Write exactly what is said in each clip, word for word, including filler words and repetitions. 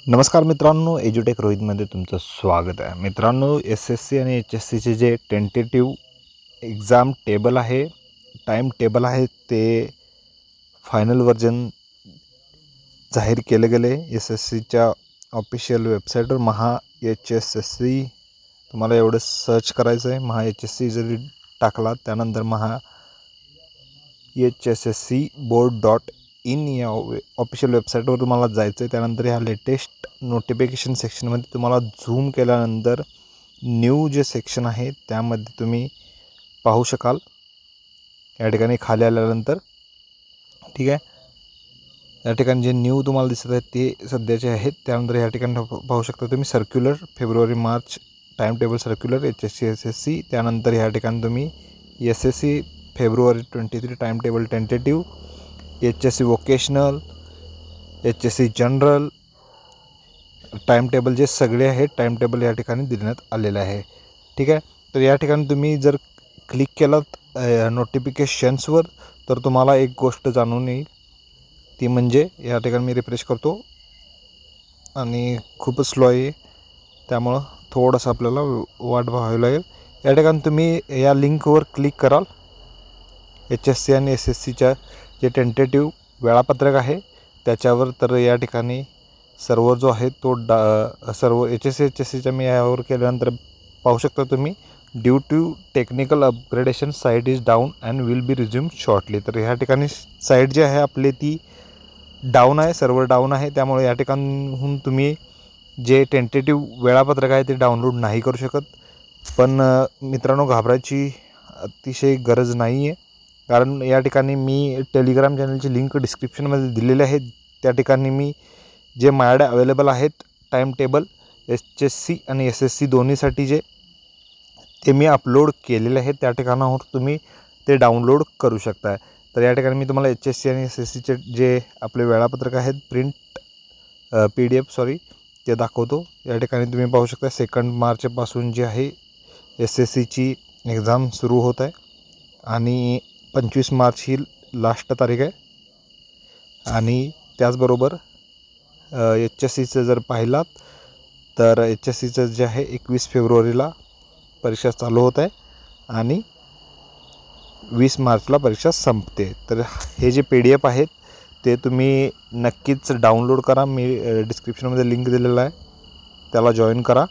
नमस्कार मित्रांनो, एज्युटेक रोहितमध्ये तुमचं स्वागत आहे। मित्रांनो, एस एस सी आणि एच एस सीचे जे टेंटेटिव्ह एक्झाम टेबल आहे, टाइम टेबल आहे, ते फायनल व्हर्जन जाहीर केले गेले एस एस सीच्या ऑफिशियल वेबसाईटवर। Maha H S S C तुम्हाला एवढं सर्च करायचं आहे। महा एच एस सी जरी टाकला त्यानंतर Maha H S S C board dot in या ऑफिशियल वेबसाईटवर तुम्हाला जायचं आहे। त्यानंतर ह्या लेटेस्ट नोटिफिकेशन सेक्शनमध्ये तुम्हाला झूम केल्यानंतर न्यू जे सेक्शन आहे त्यामध्ये तुम्ही पाहू शकाल। या ठिकाणी खाली आल्यानंतर ठीक आहे, या ठिकाणी जे न्यू तुम्हाला दिसत आहे ते सध्याचे आहेत। त्यानंतर या ठिकाणी पाहू शकता तुम्ही circular February March time table circular H S C S S C. त्यानंतर या ठिकाणी तुम्ही S S C February twenty three time table tentative, H S C vocational, H S C general time table जे सगळे आहेत time table या ठिकाणी देण्यात आलेले आहे। ठीक आहे, तर या ठिकाणी तुम्ही जर क्लिक केलात नोटिफिकेशन्सवर तर तुम्हाला एक गोष्ट जाणून येईल, ती म्हणजे या ठिकाणी मी रिफ्रेश करतो आणि खूपच स्लो आहे, त्यामुळं थोडंसं आपल्याला वाट पाहावी लागेल। या ठिकाणी तुम्ही या लिंकवर क्लिक कराल, एच एस सी आणि एस एस सीच्या जे टेंटेटिव्ह वेळापत्रक आहे त्याच्यावर। तर या ठिकाणी सर्व जो आहे तो डा सर्व H S C H S सीच्या मी यावर केल्यानंतर पाहू शकता तुम्ही, due to technical upgradation site is down and will be resume shortly. तर ह्या ठिकाणी साईट जी आहे आपली ती डाऊन आहे, सर्व्हर डाऊन आहे, त्यामुळे या ठिकाणहून तुम्ही जे टेंटेटिव्ह वेळापत्रक आहे ते डाउनलोड नाही करू शकत। पण मित्रांनो, घाबरायची अतिशय गरज नाही आहे, कारण या ठिकाणी मी टेलिग्राम चॅनलची लिंक डिस्क्रिप्शनमध्ये दिलेली आहे। त्या ठिकाणी मी जे माझ्याकडे अवेलेबल आहेत time table H S C आणि एस एस सी दोन्हीसाठी जे ते मी अपलोड केलेले आहेत, त्या ठिकाणावर तुम्ही ते डाउनलोड करू शकता। तर या ठिकाणी मी तुम्हाला एच एस सी आणि एस एस सीचे जे आपले वेळापत्रक आहेत print P D F sorry ते दाखवतो। या ठिकाणी तुम्ही पाहू शकता सेकंड मार्चपासून जी आहे एस एस सीची एक्झाम सुरू होत आहे आणि पंचवीस मार्च ही लास्ट तारीख आहे। आणि त्याचबरोबर एच एस सीचं जर पाहिलात तर एच एस सीचं जे आहे एकवीस फेब्रुवारीला परीक्षा चालू होत आहे आणि वीस मार्चला परीक्षा संपते। तर हे जे पी डी एफ आहेत ते तुम्ही नक्कीच डाउनलोड करा, मी डिस्क्रिप्शनमध्ये लिंक दिलेला आहे, त्याला जॉईन करा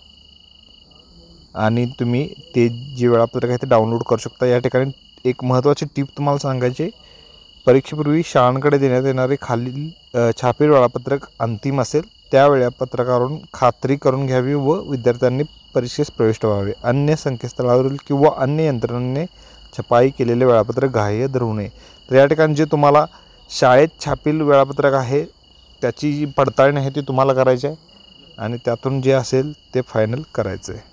आणि तुम्ही ते जे वेळापत्रक आहे ते डाउनलोड करू शकता। या ठिकाणी एक महत्त्वाची टीप तुम्हाला सांगायची, परीक्षेपूर्वी शाळांकडे देण्यात येणारे खालील छापील वेळापत्रक अंतिम असेल, त्या वेळापत्रकावरून खात्री करून घ्यावी व विद्यार्थ्यांनी परीक्षेस प्रविष्ट व्हावे। अन्य संकेतस्थळावरील किंवा अन्य यंत्रणेने छपाई केलेले वेळापत्रक ग्राह्य धरू नये। तर या ठिकाणी जे तुम्हाला शाळेत छापील वेळापत्रक आहे त्याची जी पडताळणी आहे ती तुम्हाला करायची आहे आणि त्यातून जे असेल ते फायनल करायचं आहे।